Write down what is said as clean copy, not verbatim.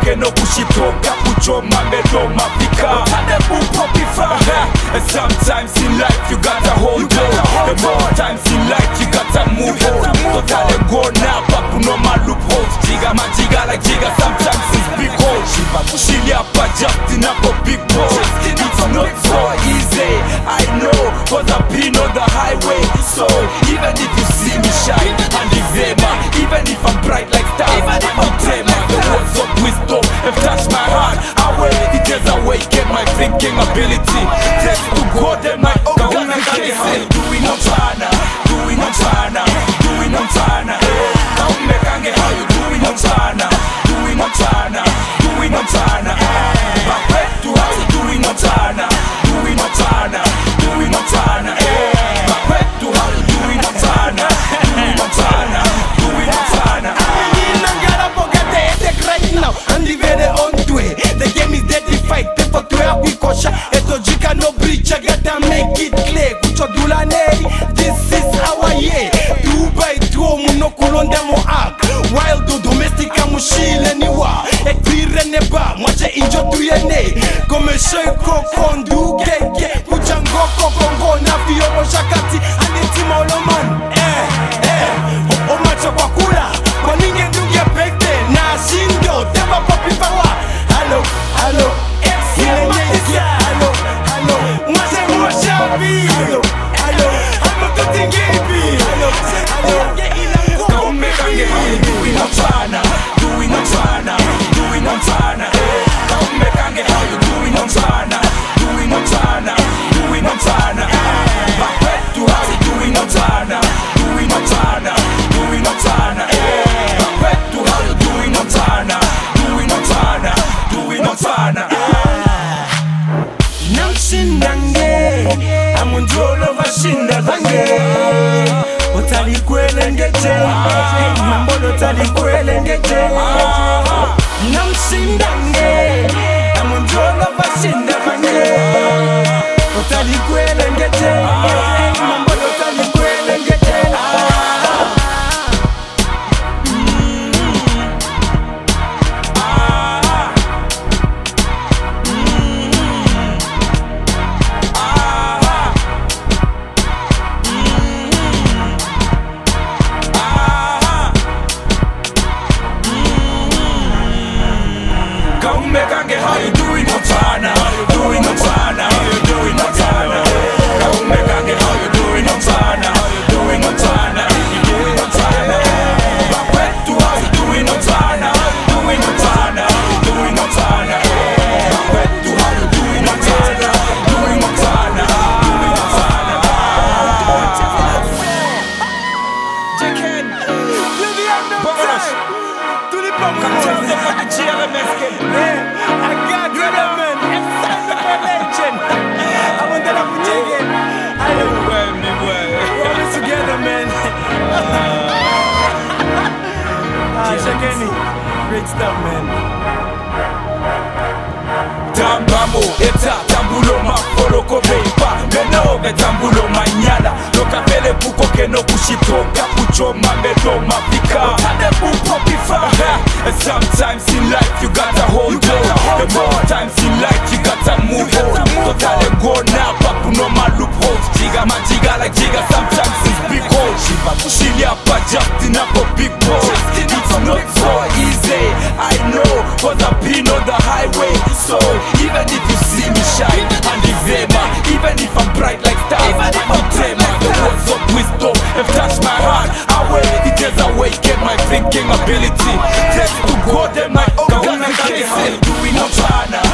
keno kushitoka kuchoma medoma pika Tadebu popifa. And sometimes in life you gotta hold on. And more times in life you gotta move on. Totally go now, papu no ma loopholes. Jiga man jiga like jiga, sometimes it's big hole. Shilia pa just enough for big balls. It's not so easy, I know, cause I've been on the highway. So even if you see me shine and eczema, even if I'm bright like stars, even if I'm tema, the words of wisdom have touched my heart. It has awakened my thinking ability. Thanks to God and my own communication. Doing on China, doing on China, doing on China. How you doing on China, doing on China, doing on China. Back to how you doing on China, doing on China, doing on China. Back to how you doing on China, doing on China, doing on China. Right now, and the very on way. The game is deadly fight. Therefore, to have we kosha. Eto jika no breach. I gotta make it clear. Kucho dulane. This is our year. 2 by 2 muno kulonda mo ak. Wild do domestic amushile niwa. Ekire neba. Mwache injo tuyene. Come shoy kokondu keke. Kuchango kokongo na fiyo mo shakati. Aniti mauloman. O macho kwa kula. Kwa ninge ndugia pekte. Na shindo. Deba popi fawa. Hello, hello. Hello, hello. Mwase mwashabi. Hello, hello. Hamo tutingibi. Hello, hello. Come kange how doing on China, doing on China, doing on China. Come kange how you doing on China, doing on China, doing on China. Back to how you doing on China, doing on China, doing on China. Back to how you doing on China, doing on China, doing on China. Namshindange, amunjolo vashinda zange. Otali kwele ngeje, mambono otali kwele ngeje. Namshindange, amunjolo vashinda zange. Otali kwele ngeje, mambono otali kwele ngeje. How you doing on China? Doing on China? How you doing on China? How you doing on China? Doing on China? Doing on China? Back to how you doing on China? Doing on China? Doing on China? Back to how you doing on China? Doing on China? Doing on China? Chicken, till the end of time. To the popcorn, the fucking GLMS game. I got you, man. It's time to be a legend. I'm on the lap with you again. I know. We're always together, man. Shakeni. Great stuff, man. Tambamo, eta, tambulo ma foroko beipa. Meno, tambulo ma nyala. Loka pele buko keno kushitoka kuchoma medoma pika. Tadebu popifa. And sometimes in life you gotta hold on. And more times in life you gotta move on. Totally go now, papu no ma loopholes. Jiga man jiga like jiga, sometimes it's big holes. Shilia pa just enough for big balls. It's not so easy, I know, cause I've been on the highway. So even if you see me shine and eczema, even if I'm bright like stars, even if I'm tema, the words of wisdom have touched my heart. It has awakened my thinking ability. Thanks to God and my own communication. Doing on China,